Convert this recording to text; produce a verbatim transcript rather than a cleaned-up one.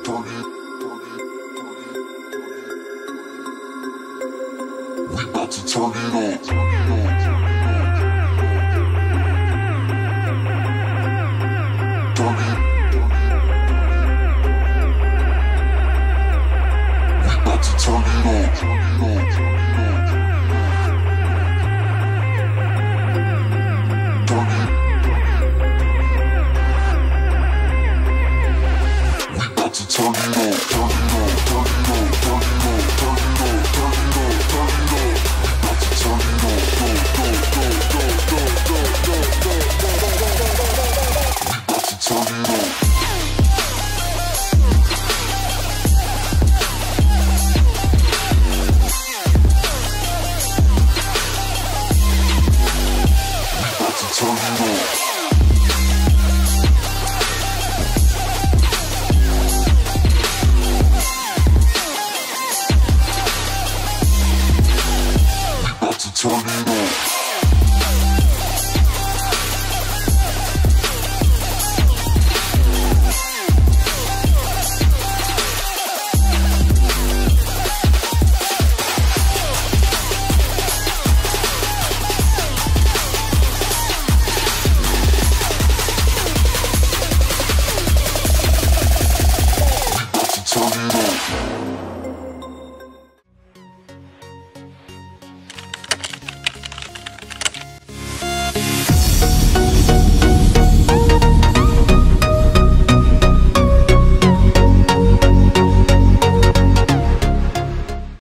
turn it, we about to turn it on. Turn it, we about to turn it on. Turn it, we about to turn it on. Turn it on, turn it on, turn it on, turn it on, turn it on, turn it on. We about to turn it on. Go, go, go, go, go, go, go, go, go, go, go, go, go, go. We about to turn it on.